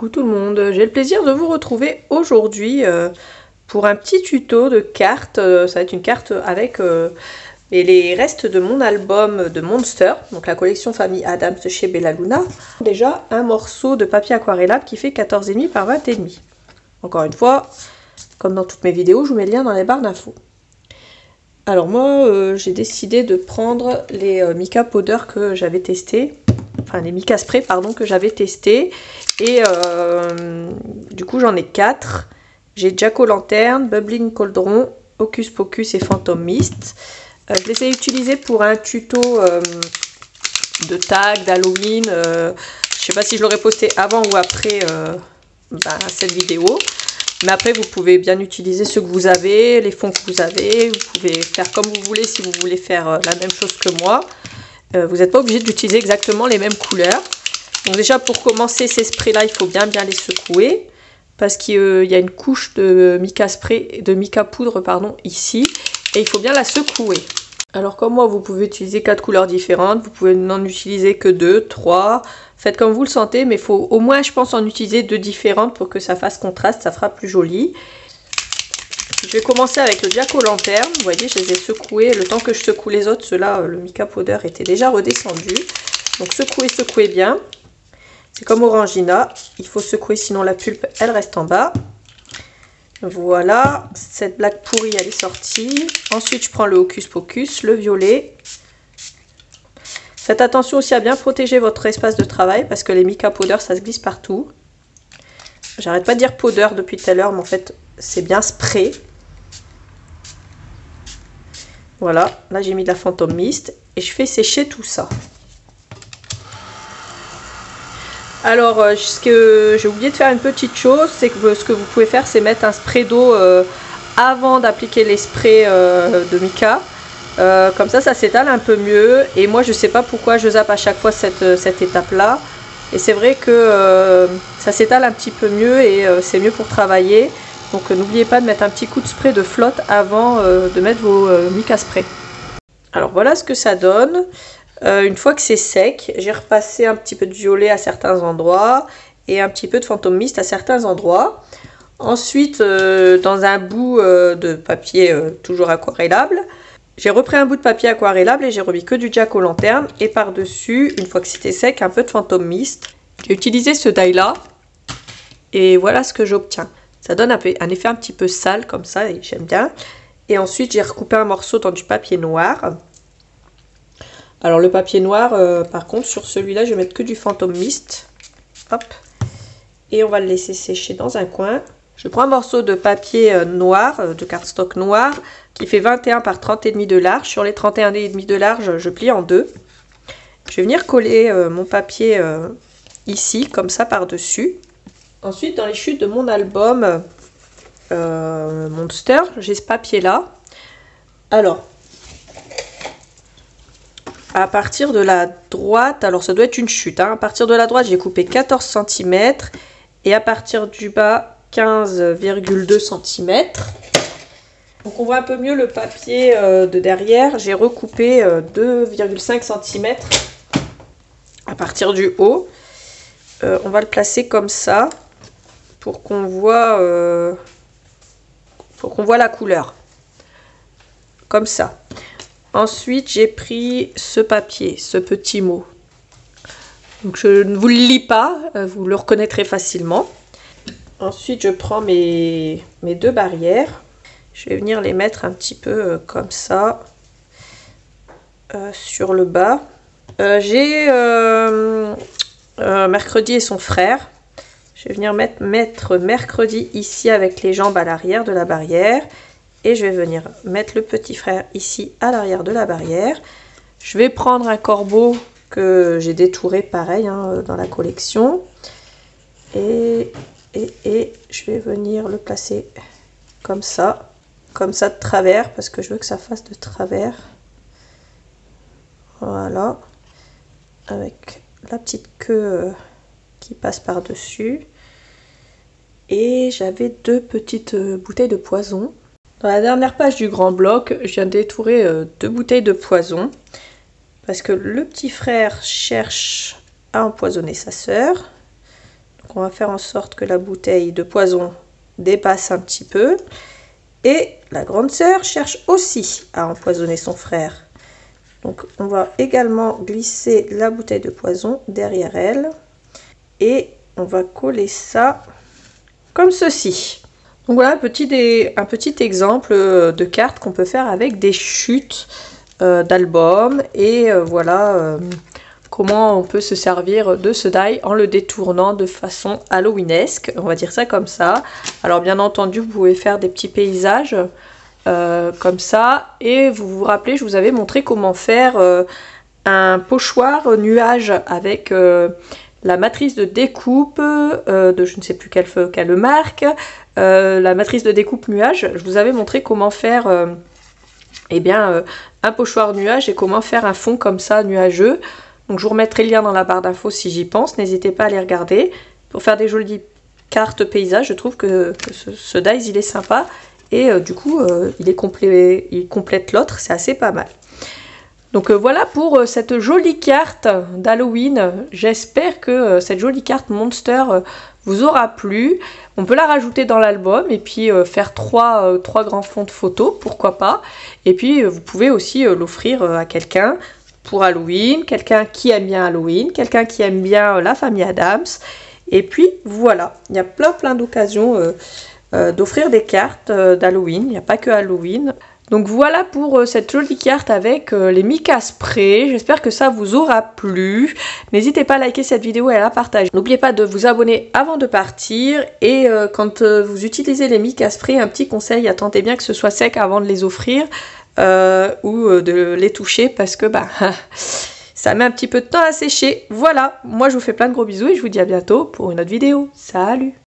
Coucou tout le monde, j'ai le plaisir de vous retrouver aujourd'hui pour un petit tuto de cartes. Ça va être une carte avec les restes de mon album de Monster, donc la collection Famille Adams de chez Bella Luna. Déjà un morceau de papier aquarellable qui fait 14,5 par 20,5. Encore une fois, comme dans toutes mes vidéos, je vous mets le lien dans les barres d'infos. Alors moi j'ai décidé de prendre les mica powder que j'avais testé. Enfin les mica spray pardon que j'avais testé et du coup j'en ai 4. J'ai Jack-o'-lanterne, Bubbling Cauldron, Hocus Pocus et Phantom Mist. Je les ai utilisés pour un tuto de tag, d'Halloween. Je sais pas si je l'aurais posté avant ou après cette vidéo. Mais après vous pouvez bien utiliser ceux que vous avez, les fonds que vous avez. Vous pouvez faire comme vous voulez si vous voulez faire la même chose que moi. Vous n'êtes pas obligé d'utiliser exactement les mêmes couleurs. Donc déjà pour commencer ces sprays là il faut bien les secouer. Parce qu'il y a une couche de mica spray, de mica poudre pardon ici. Et il faut bien la secouer. Alors comme moi vous pouvez utiliser 4 couleurs différentes. Vous pouvez n'en utiliser que 2, 3. Faites comme vous le sentez. Mais il faut au moins je pense en utiliser 2 différentes pour que ça fasse contraste. Ça fera plus joli. Je vais commencer avec le Jack-o'-lanterne. Vous voyez, je les ai secoués. Le temps que je secoue les autres, ceux-là, le mica powder était déjà redescendu. Donc secouez bien. C'est comme Orangina. Il faut secouer, sinon la pulpe, elle reste en bas. Voilà. Cette blague pourrie, elle est sortie. Ensuite, je prends le Hocus Pocus, le violet. Faites attention aussi à bien protéger votre espace de travail parce que les mica powder, ça se glisse partout. J'arrête pas de dire powder depuis tout à l'heure, mais en fait, c'est bien spray. Voilà, là j'ai mis de la Phantom Mist et je fais sécher tout ça. Alors, ce que j'ai oublié de faire une petite chose, c'est que ce que vous pouvez faire, c'est mettre un spray d'eau avant d'appliquer les sprays de mica. Comme ça s'étale un peu mieux. Et moi, je sais pas pourquoi je zappe à chaque fois cette étape-là. Et c'est vrai que ça s'étale un petit peu mieux et c'est mieux pour travailler. Donc n'oubliez pas de mettre un petit coup de spray de flotte avant de mettre vos mica spray. Alors voilà ce que ça donne. Une fois que c'est sec, j'ai repassé un petit peu de violet à certains endroits et un petit peu de Phantom Mist à certains endroits. Ensuite, dans un bout de papier toujours aquarellable, j'ai repris un bout de papier aquarellable et j'ai remis que du Jack-o'-lanterne. Et par-dessus, une fois que c'était sec, un peu de Phantom Mist. J'ai utilisé ce die-là et voilà ce que j'obtiens. Ça donne un effet un petit peu sale comme ça et j'aime bien. Et ensuite j'ai recoupé un morceau dans du papier noir. Alors le papier noir par contre sur celui-là je vais mettre que du Phantom Mist. Hop. Et on va le laisser sécher dans un coin. Je prends un morceau de papier noir, de cardstock noir qui fait 21 par 30,5 de large. Sur les 31,5 de large je plie en deux. Je vais venir coller mon papier ici comme ça par dessus. Ensuite, dans les chutes de mon album Monster, j'ai ce papier-là. Alors, à partir de la droite, alors ça doit être une chute, hein, à partir de la droite, j'ai coupé 14 cm et à partir du bas, 15,2 cm. Donc on voit un peu mieux le papier de derrière. J'ai recoupé 2,5 cm à partir du haut. On va le placer comme ça. Pour qu'on voit la couleur comme ça. Ensuite j'ai pris ce papier, ce petit mot, donc je ne vous le lis pas, vous le reconnaîtrez facilement. Ensuite je prends mes deux barrières, je vais venir les mettre un petit peu comme ça sur le bas. J'ai Mercredi et son frère. Je vais venir mettre Mercredi ici avec les jambes à l'arrière de la barrière. Et je vais venir mettre le petit frère ici à l'arrière de la barrière. Je vais prendre un corbeau que j'ai détouré pareil hein, dans la collection. Et je vais venir le placer comme ça de travers parce que je veux que ça fasse de travers. Voilà. Avec la petite queue qui passe par-dessus. Et j'avais 2 petites bouteilles de poison. Dans la dernière page du grand bloc, je viens de détourer 2 bouteilles de poison. Parce que le petit frère cherche à empoisonner sa sœur. Donc on va faire en sorte que la bouteille de poison dépasse un petit peu. Et la grande sœur cherche aussi à empoisonner son frère. Donc on va également glisser la bouteille de poison derrière elle. Et on va coller ça comme ceci. Donc voilà un petit exemple de carte qu'on peut faire avec des chutes d'albums. Et voilà comment on peut se servir de ce die en le détournant de façon halloweenesque. On va dire ça comme ça. Alors bien entendu, vous pouvez faire des petits paysages comme ça. Et vous vous rappelez, je vous avais montré comment faire un pochoir nuage avec la matrice de découpe de je ne sais plus quelle marque. La matrice de découpe nuage. Je vous avais montré comment faire un pochoir nuage et comment faire un fond comme ça nuageux. Donc je vous remettrai le lien dans la barre d'infos si j'y pense, n'hésitez pas à les regarder. Pour faire des jolies cartes paysages, je trouve que ce dies il est sympa. Et du coup il complète l'autre, c'est assez pas mal. Donc voilà pour cette jolie carte d'Halloween. J'espère que cette jolie carte Monster vous aura plu. On peut la rajouter dans l'album et puis faire trois grands fonds de photos, pourquoi pas. Et puis vous pouvez aussi l'offrir à quelqu'un pour Halloween, quelqu'un qui aime bien Halloween, quelqu'un qui aime bien la famille Addams. Et puis voilà, il y a plein d'occasions d'offrir des cartes d'Halloween, il n'y a pas que Halloween. Donc voilà pour cette jolie carte avec les Mica Spray. J'espère que ça vous aura plu. N'hésitez pas à liker cette vidéo et à la partager. N'oubliez pas de vous abonner avant de partir. Et quand vous utilisez les Mica Spray, un petit conseil, attendez bien que ce soit sec avant de les offrir. Ou de les toucher parce que ça met un petit peu de temps à sécher. Voilà, moi je vous fais plein de gros bisous et je vous dis à bientôt pour une autre vidéo. Salut!